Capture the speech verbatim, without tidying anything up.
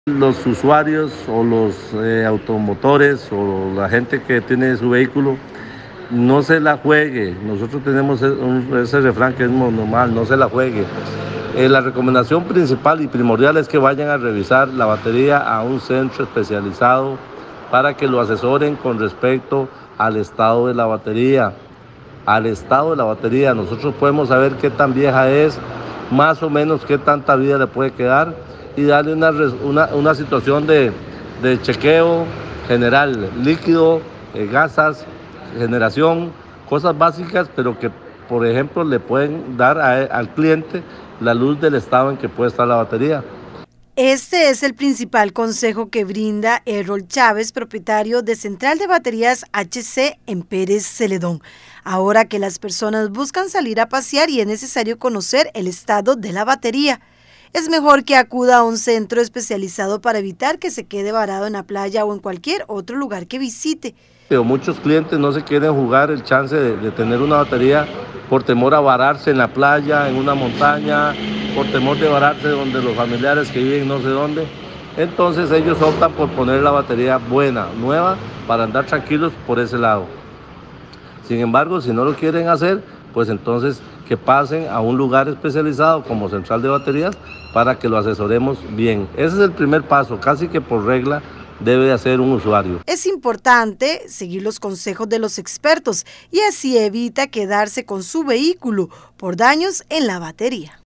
Los usuarios o los eh, automotores o la gente que tiene su vehículo no se la juegue. Nosotros tenemos un, ese refrán que es normal, no se la juegue. Eh, la recomendación principal y primordial es que vayan a revisar la batería a un centro especializado para que lo asesoren con respecto al estado de la batería. Al estado de la batería, nosotros podemos saber qué tan vieja es, más o menos qué tanta vida le puede quedar y darle una, una, una situación de, de chequeo general, líquido, eh, gasas, generación, cosas básicas, pero que, por ejemplo, le pueden dar a, al cliente la luz del estado en que puede estar la batería. Este es el principal consejo que brinda Errol Chávez, propietario de Central de Baterías H C en Pérez Celedón. Ahora que las personas buscan salir a pasear y es necesario conocer el estado de la batería, es mejor que acuda a un centro especializado para evitar que se quede varado en la playa o en cualquier otro lugar que visite. Pero muchos clientes no se quieren jugar el chance de, de tener una batería por temor a vararse en la playa, en una montaña, por temor de vararse donde los familiares que viven no sé dónde. Entonces ellos optan por poner la batería buena, nueva, para andar tranquilos por ese lado. Sin embargo, si no lo quieren hacer, pues entonces que pasen a un lugar especializado como Central de Baterías para que lo asesoremos bien. Ese es el primer paso, casi que por regla debe de hacer un usuario. Es importante seguir los consejos de los expertos y así evita quedarse con su vehículo por daños en la batería.